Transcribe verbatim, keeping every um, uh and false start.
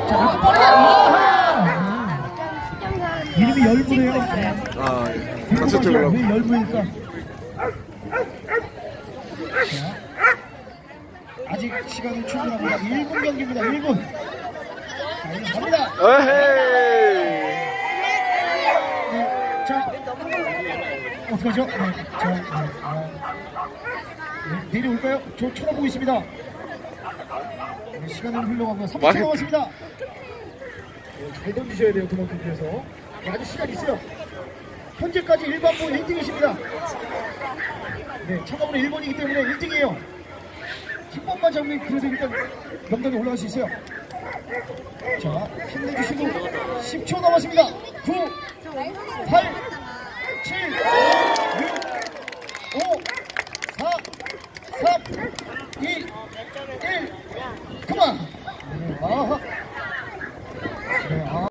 자, 빠르게. 아하. 이름이 열무래요. 아, 같이 찍으려고. 왜 열무일까? 자, 아직 시간은 충분합니다. 일 분 경기입니다. 일 분. 자, 이제 갑니다. 에헤이. 네, 자, 어떡하죠? 네, 자, 네, 아, 네, 내려올까요? 저 쳐다보고 있습니다. 네, 시간은 흘러가고 삼십 초 남았습니다. 네, 잘 던지셔야 돼요. 그만큼 그래서. 네, 아직 시간 있어요. 현재까지 일반부 일 등이십니다. 네, 참가번호 일 번이기 때문에 일 등이에요. 십 번만 잡으면 그래도 일단 명단에 올라갈 수 있어요. 자, 힘내주시고 십 초 남았습니다. 구, 팔, 칠, 육, 오, 사, 삼, 이, 일. 그만! 네, 아하. 네, 아.